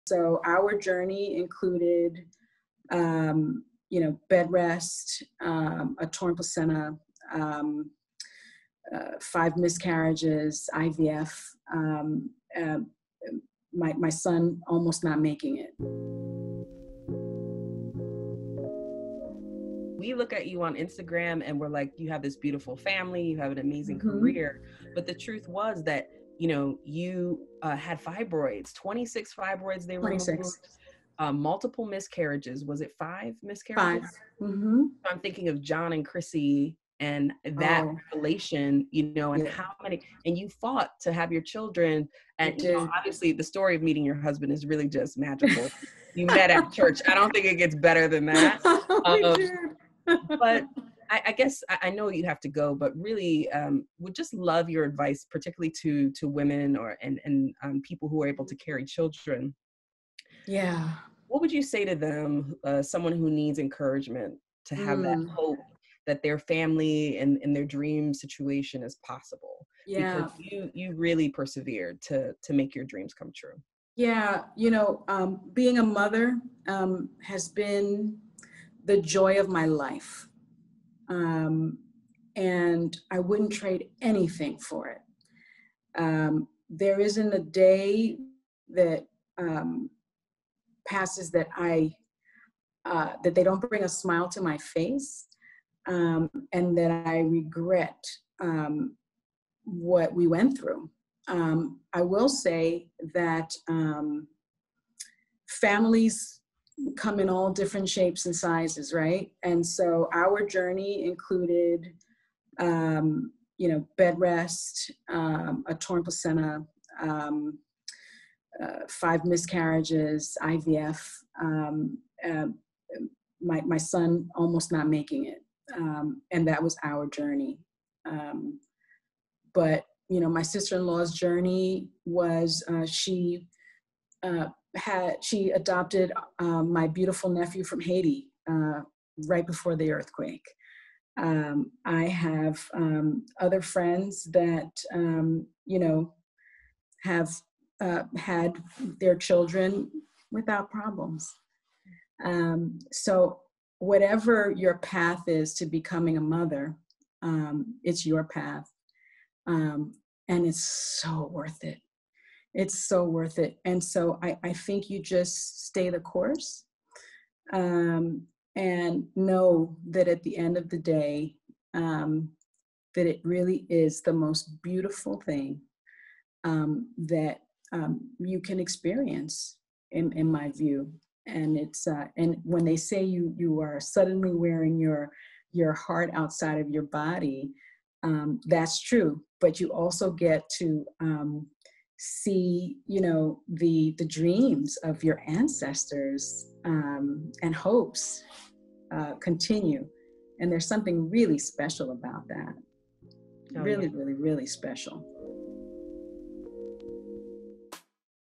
So our journey included, bed rest, a torn placenta, 5 miscarriages, IVF, my son almost not making it. We look at you on Instagram and we're like, you have this beautiful family, you have an amazing career. But the truth was that, you had fibroids, 26 fibroids they removed, 26. Multiple miscarriages. Was it 5 miscarriages? 5. I'm thinking of John and Chrissy and that relation, and how many, and you fought to have your children. And obviously the story of meeting your husband is really just magical. You met at church. I don't think it gets better than that. But I guess I know you have to go, but really would just love your advice, particularly to women and people who are able to carry children. Yeah. What would you say to them, someone who needs encouragement to have that hope that their family and their dream situation is possible? Yeah. Because you really persevered to make your dreams come true. Yeah. Being a mother has been the joy of my life. And I wouldn't trade anything for it. There isn't a day that passes that that they don't bring a smile to my face, and that I regret what we went through. I will say that families come in all different shapes and sizes, right? And so our journey included, bed rest, a torn placenta, 5 miscarriages, IVF, my son almost not making it. And that was our journey. But, my sister-in-law's journey was, she adopted my beautiful nephew from Haiti right before the earthquake. I have other friends that, have had their children without problems. So whatever your path is to becoming a mother, it's your path. And it's so worth it. It's so worth it. And so I think you just stay the course, and know that at the end of the day, that it really is the most beautiful thing that you can experience, in my view. And it's and when they say you are suddenly wearing your heart outside of your body, that's true. But you also get to see, the dreams of your ancestors and hopes continue. And there's something really special about that. Really, really, really special.